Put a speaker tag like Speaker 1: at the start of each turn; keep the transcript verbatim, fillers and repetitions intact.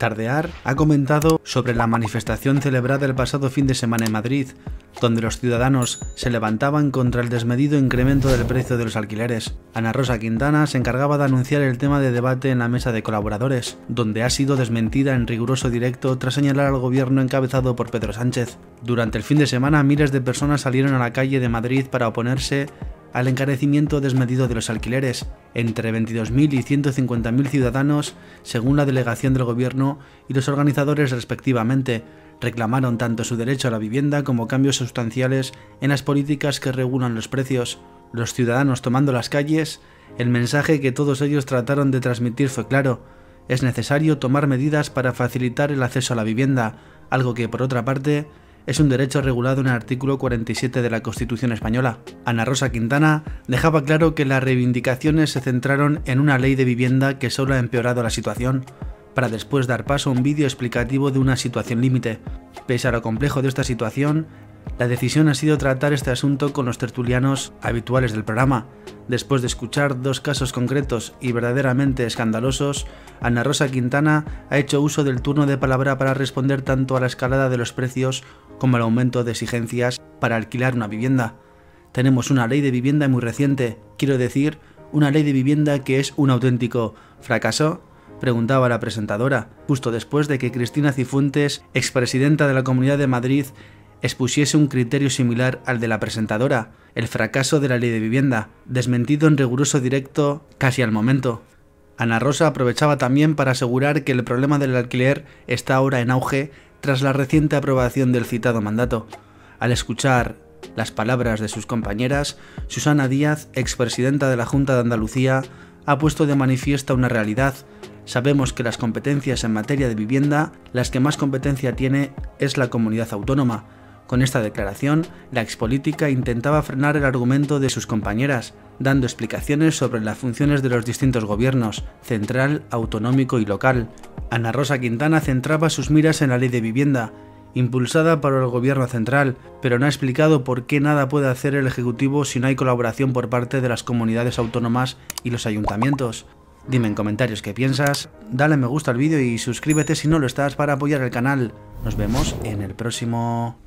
Speaker 1: Tardear ha comentado sobre la manifestación celebrada el pasado fin de semana en Madrid, donde los ciudadanos se levantaban contra el desmedido incremento del precio de los alquileres. Ana Rosa Quintana se encargaba de anunciar el tema de debate en la mesa de colaboradores, donde ha sido desmentida en riguroso directo tras señalar al gobierno encabezado por Pedro Sánchez. Durante el fin de semana, miles de personas salieron a la calle de Madrid para oponerse al encarecimiento desmedido de los alquileres, entre veintidós mil y ciento cincuenta mil ciudadanos, según la delegación del gobierno y los organizadores respectivamente, reclamaron tanto su derecho a la vivienda como cambios sustanciales en las políticas que regulan los precios. Los ciudadanos tomando las calles, el mensaje que todos ellos trataron de transmitir fue claro: es necesario tomar medidas para facilitar el acceso a la vivienda, algo que, por otra parte, es un derecho regulado en el artículo cuarenta y siete de la Constitución española. Ana Rosa Quintana dejaba claro que las reivindicaciones se centraron en una ley de vivienda que solo ha empeorado la situación, para después dar paso a un vídeo explicativo de una situación límite. Pese a lo complejo de esta situación, la decisión ha sido tratar este asunto con los tertulianos habituales del programa. Después de escuchar dos casos concretos y verdaderamente escandalosos, Ana Rosa Quintana ha hecho uso del turno de palabra para responder tanto a la escalada de los precios como al aumento de exigencias para alquilar una vivienda. Tenemos una ley de vivienda muy reciente, quiero decir, una ley de vivienda que es un auténtico fracaso, preguntaba la presentadora, justo después de que Cristina Cifuentes, expresidenta de la Comunidad de Madrid, expusiese un criterio similar al de la presentadora, el fracaso de la ley de vivienda, desmentido en riguroso directo casi al momento. Ana Rosa aprovechaba también para asegurar que el problema del alquiler está ahora en auge tras la reciente aprobación del citado mandato. Al escuchar las palabras de sus compañeras, Susana Díaz, expresidenta de la Junta de Andalucía, ha puesto de manifiesto una realidad. Sabemos que las competencias en materia de vivienda, las que más competencia tiene es la comunidad autónoma. Con esta declaración, la expolítica intentaba frenar el argumento de sus compañeras, dando explicaciones sobre las funciones de los distintos gobiernos, central, autonómico y local. Ana Rosa Quintana centraba sus miras en la ley de vivienda, impulsada por el gobierno central, pero no ha explicado por qué nada puede hacer el Ejecutivo si no hay colaboración por parte de las comunidades autónomas y los ayuntamientos. Dime en comentarios qué piensas, dale me gusta al vídeo y suscríbete si no lo estás para apoyar el canal. Nos vemos en el próximo...